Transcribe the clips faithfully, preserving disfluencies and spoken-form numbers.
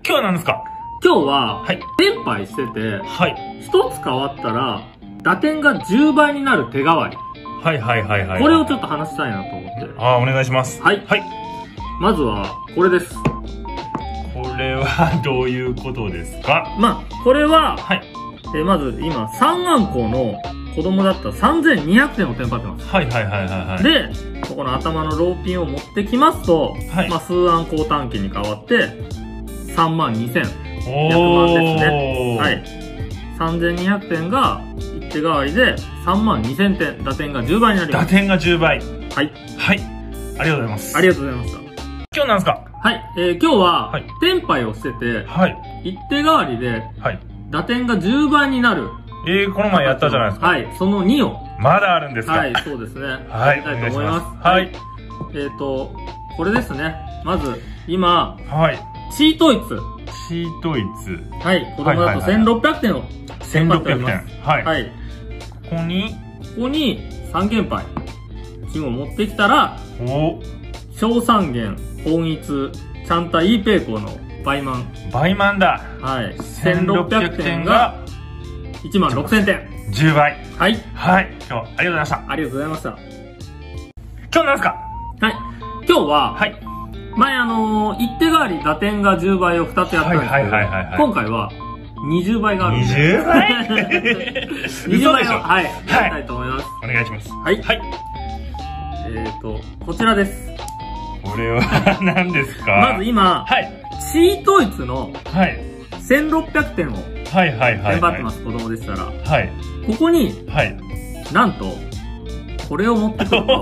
今日は何ですか？ 今日は、 はい。 連敗してて、 はい。 一つ変わったら、打点がじゅうばいになる手代わり。 はいはいはいはい。 これをちょっと話したいなと思って。 ああ、お願いします。 はい。 はい。 まずは、これです。 これはどういうことですか？ まあ、これは、 はい。 えまず今、三暗校の子供だったらさんぜんにひゃくてんをテンパってます。 はいはいはいはいはい。 で、ここの頭のローピンを持ってきますと、 はい、 まあ、数暗校短期に変わって、さんまんにせんひゃくまんですね。はい。さんぜんにひゃくてんが一手代わりでさんまんにせんてん、打点がじゅうばいになります。 打点がじゅうばい。 はい。 はい。ありがとうございます。 ありがとうございました。 今日なんですか？ はい。えー、今日は、 はい、 テンパイをしてて、 はい。 一手代わりで、はい。打点がじゅうばいになる。 えー、この前やったじゃないですか。 はい。そのにを。 まだあるんですか？ はい、そうですね。 はい。 やりたいと思います。 はい。 えっと、これですね。まず、今、 はい。 チートイツ。 チートイツ。 はい。子供だとせんろっぴゃくてんを。 せんろっぴゃくてん。はい。 はい。 ここに、 ここに三元牌。金を持ってきたら、 お小三元、本一、ちゃんたいいペイコーの倍満。 倍満だ。 はい。せんろっぴゃくてんが、いちまんろくせんてん。 じゅうばい。 はい。 はい。今日、ありがとうございました。 ありがとうございました。 今日なんですか？ はい。今日は、 はい。 前あのー、一手代わり打点がじゅうばいをふたつやったんですけど、 はいはいはいはいはい、 今回はにじゅうばいがあるんで。 にじゅうばい ? にじゅうばいを、はい、やりたいと思います。 お願いします。 はい。はい。えーと、こちらです。 これは何ですか？ まず今、はい。チートイツの、はい。せんろっぴゃくてんを、はいはいはい。テンパってます、子供でしたら。はい。ここに、はい。なんと、これを持ってくる。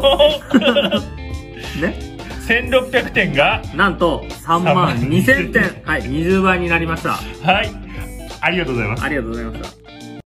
ね。 せんろっぴゃくてんがなんとさんまんにせんてん。はい、にじゅうばいになりました。 はい。ありがとうございます。 ありがとうございました。